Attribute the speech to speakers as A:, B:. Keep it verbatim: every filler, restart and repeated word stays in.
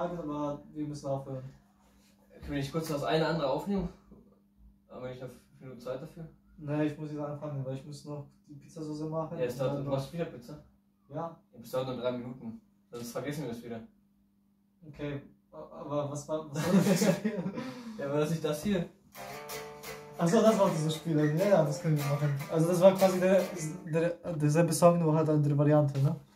A: Fragen, aber wir müssen aufhören.
B: Können wir nicht kurz das eine andere aufnehmen? Aber ich habe fünf Minuten Zeit dafür.
A: Ne, ich muss jetzt anfangen, weil ich muss noch die Pizzasauce machen.
B: Ja, es dauert, du machst wieder Pizza?
A: Ja.
B: Ja, es dauert nur drei Minuten. Sonst vergessen wir das wieder.
A: Okay, aber was war, was war das für ein Spiel?
B: Ja, war das nicht das hier?
A: Achso, das war dieses Spiel. Ja, ja, das können wir machen. Also das war quasi der, der, derselbe Song, nur halt eine andere Variante, ne?